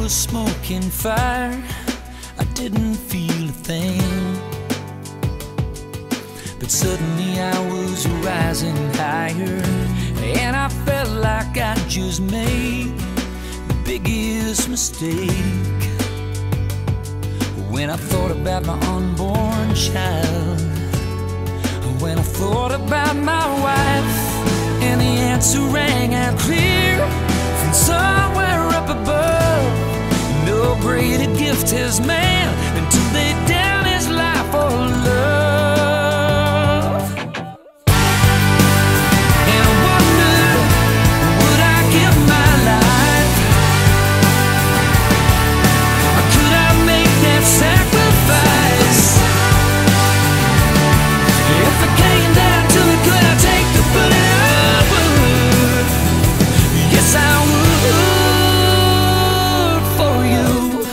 was smoking fire, I didn't feel a thing. But suddenly I was rising higher, and I felt like I just made the biggest mistake. When I thought about my unborn child, when I thought about my wife, and the answer rang out clear from somewhere up above. No greater gift has man than to lay down his life for love. And I wonder, would I give my life? Or could I make that sacrifice? If it came down to it, could I take the bullet? I would. Yes, I would for you.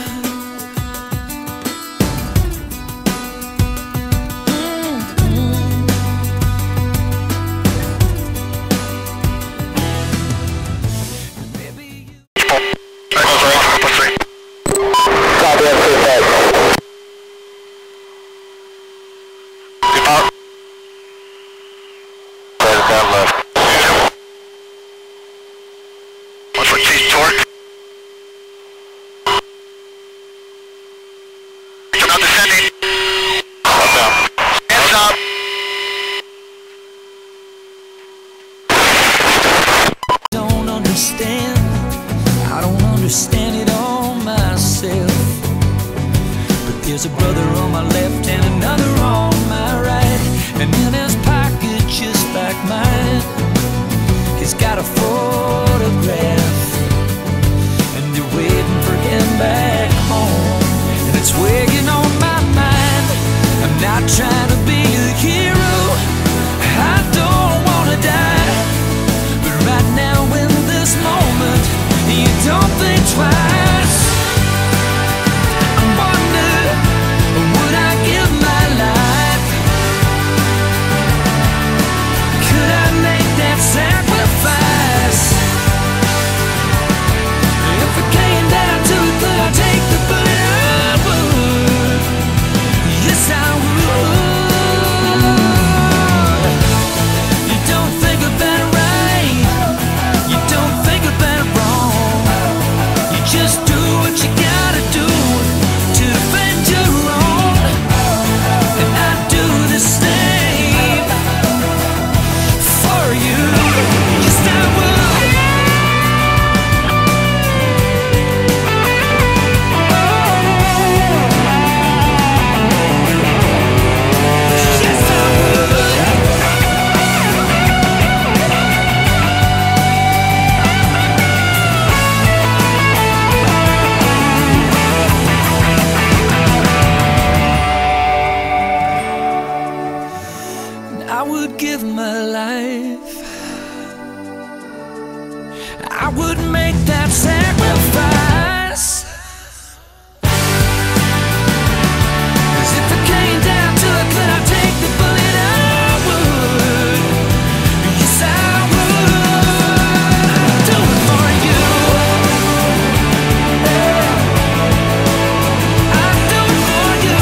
I don't understand it all myself. But there's a brother on my left and another on my right, and in his pocket just like mine, he's got a photograph, and they're waiting for him back home. And it's weighing on my mind. I'm not trying to be a hero, I don't wanna die, but right now in this moment, you don't think twice. I wonder, would I give my life? Could I make that sacrifice? If it came down to it, could I take the bullet? I would. Yes, I would. You don't think about it right, you don't think about it wrong. Just do what you gotta do to defend your own, and I do the same for you. Yes, I will. Yes, I will. I would give my life, I would make that sacrifice. 'Cause if it came down to it, could I take the bullet? I would. Yes, I would. Do it for you. I'd do it for you.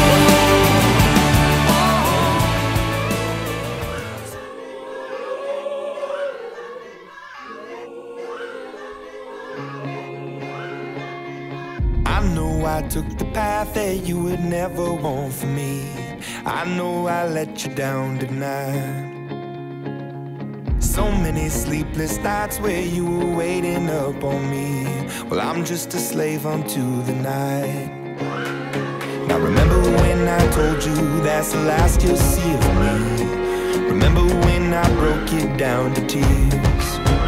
I know I took the path that you would never want for me. I know I let you down tonight. So many sleepless nights where you were waiting up on me. Well, I'm just a slave unto the night. Now remember when I told you that's the last you'll see of me. Remember when I broke you down to tears.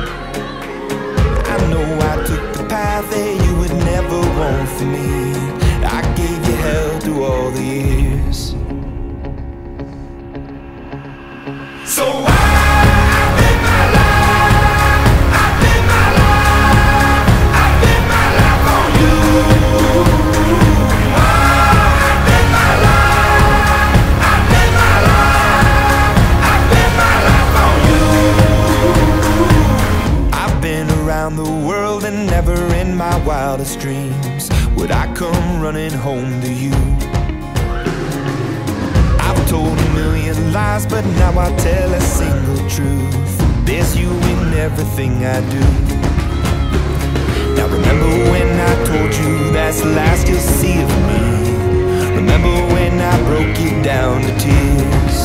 I know I took the path that you would never want for me. I gave you hell through all the years. So wildest wildest dreams would I come running home to you. I've told a million lies, but now I tell a single truth. There's you in everything I do. Now remember when I told you that's the last you'll see of me. Remember when I broke you down to tears.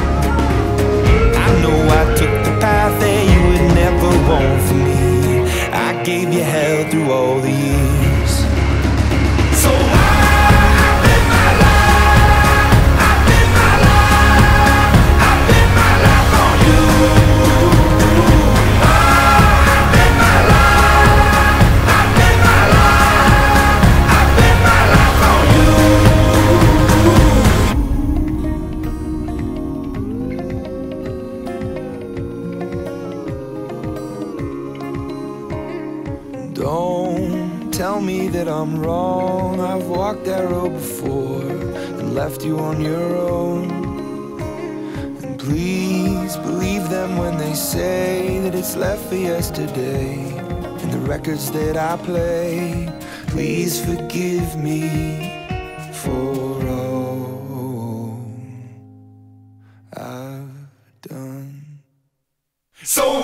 I know I took the path that you would never want for me. I gave you hell through all the years. So I bet my life, I bet my life, I bet my life on you. I bet my life, I bet my life, I bet my life on you. Don't tell me that I'm wrong. I've walked that road before and left you on your own. And please believe them when they say that it's left for yesterday. And the records that I play, please forgive me for all I've done. So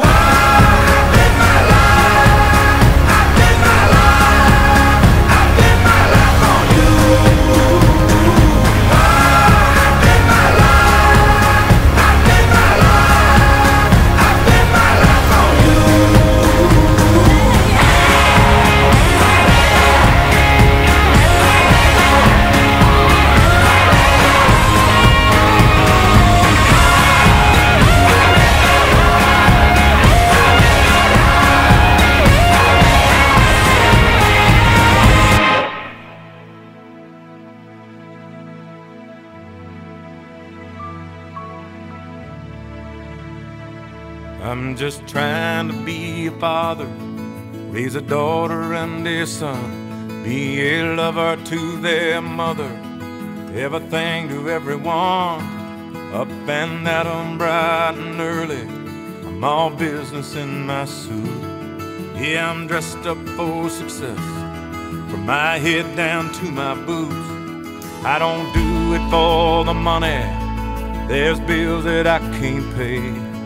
I'm just trying to be a father, raise a daughter and a son, be a lover to their mother, everything to everyone. Up and at 'em bright and early, I'm all business in my suit. Yeah, I'm dressed up for success, from my head down to my boots. I don't do it for the money, there's bills that I can't pay.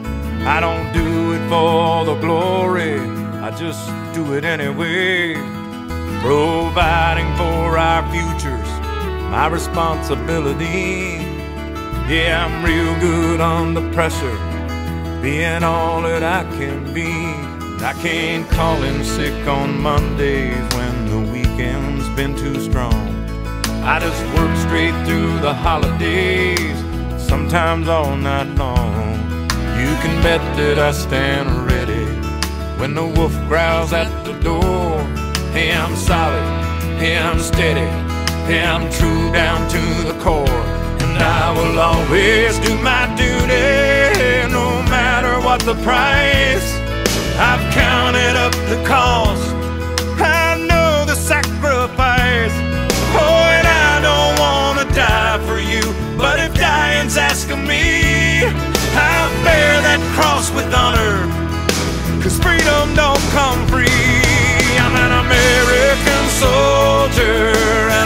I don't do it for the glory, I just do it anyway. Providing for our futures, my responsibility. Yeah, I'm real good under pressure, being all that I can be. I can't call in sick on Mondays when the weekend's been too strong. I just work straight through the holidays, sometimes all night long. You can bet that I stand ready when the wolf growls at the door. Hey, I'm solid, hey, I'm steady, hey, I'm true down to the core. And I will always do my duty, no matter what the price. I've counted up the cost, I know the sacrifice. Oh, and I don't want to die for you, but if dying's asking me, I'll bear that cross with honor, 'cause freedom don't come free. I'm an American soldier, an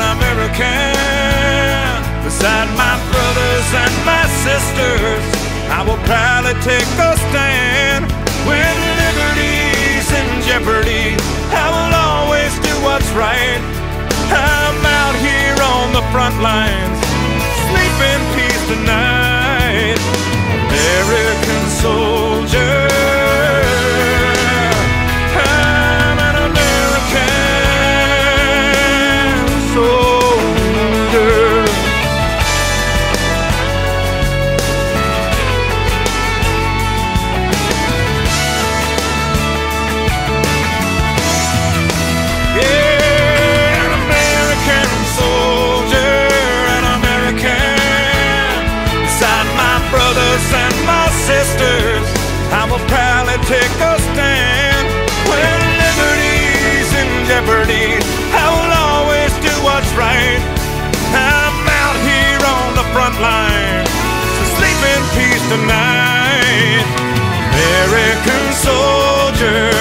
American. Beside my brothers and my sisters, I will proudly take a stand. When liberty's in jeopardy, I will always do what's right. I'm out here on the front lines, sleep in peace tonight. American soldier, I'm an American soldier. Yeah, an American soldier, an American. Beside my brothers and my sisters, I will proudly take a stand. When liberty's in jeopardy, I will always do what's right. I'm out here on the front line, so sleep in peace tonight. American soldier,